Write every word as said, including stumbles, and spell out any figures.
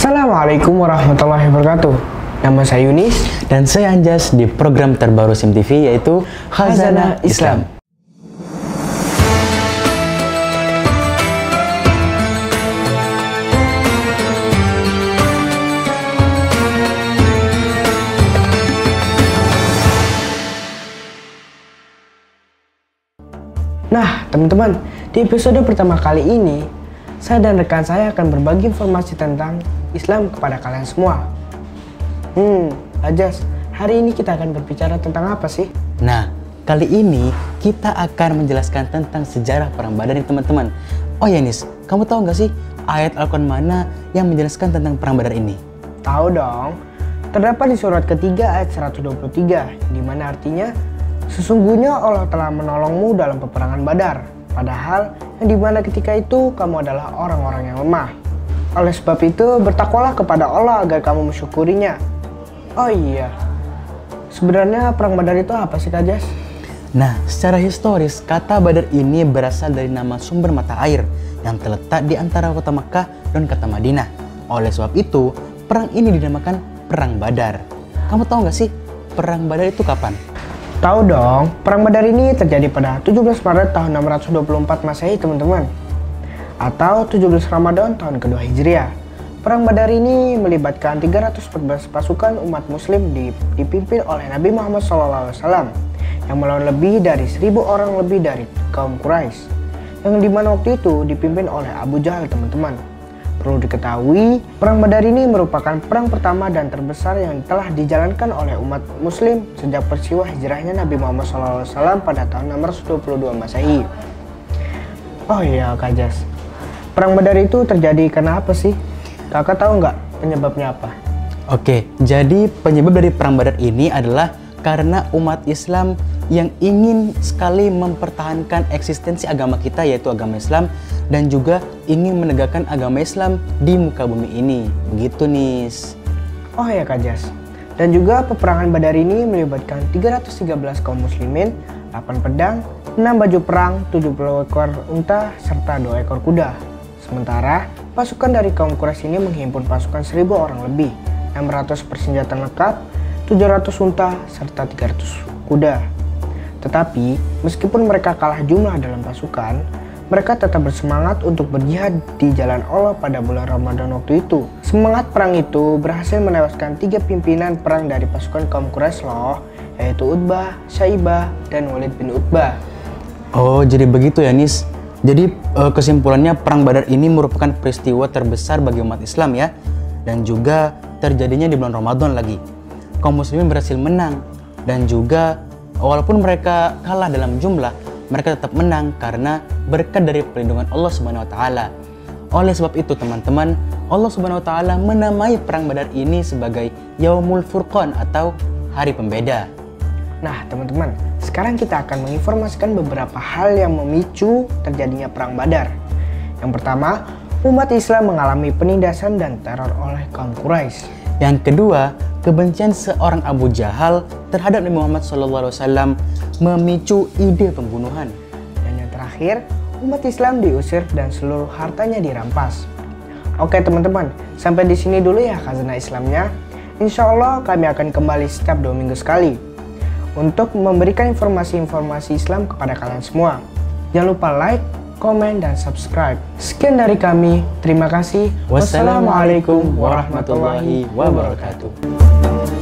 Assalamualaikum warahmatullahi wabarakatuh. Nama saya Yunis dan saya Anjas di program terbaru S I M T V yaitu Khazanah Islam. Nah, teman-teman, di episode pertama kali ini, saya dan rekan saya akan berbagi informasi tentang Islam kepada kalian semua. Hmm, Ajas, hari ini kita akan berbicara tentang apa sih? Nah, kali ini kita akan menjelaskan tentang sejarah Perang Badar nih teman-teman. Oh ya Nis, kamu tahu nggak sih ayat Al-Quran mana yang menjelaskan tentang Perang Badar ini? Tahu dong, terdapat di surat ketiga ayat seratus dua puluh tiga, di mana artinya, sesungguhnya Allah telah menolongmu dalam peperangan Badar, padahal yang dimana ketika itu kamu adalah orang-orang yang lemah. Oleh sebab itu, bertakwalah kepada Allah agar kamu mensyukurinya. Oh iya, sebenarnya Perang Badar itu apa sih Kak Jas? Nah, secara historis, kata Badar ini berasal dari nama sumber mata air yang terletak di antara kota Makkah dan kota Madinah. Oleh sebab itu, perang ini dinamakan Perang Badar. Kamu tahu nggak sih, Perang Badar itu kapan? Tahu dong, Perang Badar ini terjadi pada tujuh belas Maret tahun enam ratus dua puluh empat Masehi teman-teman, atau tujuh belas Ramadan tahun kedua Hijriah. Perang Badar ini melibatkan tiga ratus empat belas pasukan umat muslim dipimpin oleh Nabi Muhammad shallallahu alaihi wasallam yang melawan lebih dari seribu orang lebih dari kaum Quraisy, yang dimana waktu itu dipimpin oleh Abu Jahal teman-teman. Perlu diketahui, Perang Badar ini merupakan perang pertama dan terbesar yang telah dijalankan oleh umat muslim sejak peristiwa hijrahnya Nabi Muhammad shallallahu alaihi wasallam pada tahun enam ratus dua puluh dua Masehi. Oh iya Kak Jas, Perang Badar itu terjadi karena apa sih? Kakak tahu nggak penyebabnya apa? Oke, jadi penyebab dari Perang Badar ini adalah karena umat Islam yang ingin sekali mempertahankan eksistensi agama kita yaitu agama Islam dan juga ingin menegakkan agama Islam di muka bumi ini. Begitu Nis. Oh ya Kak Jas. Dan juga peperangan Badar ini melibatkan tiga ratus tiga belas kaum muslimin, delapan pedang, enam baju perang, tujuh puluh ekor unta, serta dua ekor kuda. Sementara pasukan dari kaum Quraisy ini menghimpun pasukan seribu orang lebih, enam ratus persenjataan lengkap, tujuh ratus unta, serta tiga ratus kuda. Tetapi, meskipun mereka kalah jumlah dalam pasukan, mereka tetap bersemangat untuk berjihad di jalan Allah pada bulan Ramadan waktu itu. Semangat perang itu berhasil menewaskan tiga pimpinan perang dari pasukan kaum Quraisy loh, yaitu Utbah, Syaibah, dan Walid bin Utbah. Oh, jadi begitu ya Nis. Jadi kesimpulannya Perang Badar ini merupakan peristiwa terbesar bagi umat Islam ya. Dan juga terjadinya di bulan Ramadan lagi. Kaum muslimin berhasil menang. Dan juga walaupun mereka kalah dalam jumlah, mereka tetap menang karena berkat dari perlindungan Allah Subhanahu wa taala. Oleh sebab itu teman-teman, Allah Subhanahu wa taala menamai Perang Badar ini sebagai Yaumul Furqan atau Hari Pembeda. Nah teman-teman, sekarang kita akan menginformasikan beberapa hal yang memicu terjadinya Perang Badar. Yang pertama, umat Islam mengalami penindasan dan teror oleh kaum Quraisy. Yang kedua, kebencian seorang Abu Jahal terhadap Nabi Muhammad shallallahu alaihi wasallam memicu ide pembunuhan. Dan yang terakhir, umat Islam diusir dan seluruh hartanya dirampas. Oke teman-teman, sampai di sini dulu ya Khazanah Islamnya. Insya Allah kami akan kembali setiap dua minggu sekali untuk memberikan informasi-informasi Islam kepada kalian semua. Jangan lupa like, komen, dan subscribe. Sekian dari kami, terima kasih. Wassalamualaikum warahmatullahi wabarakatuh.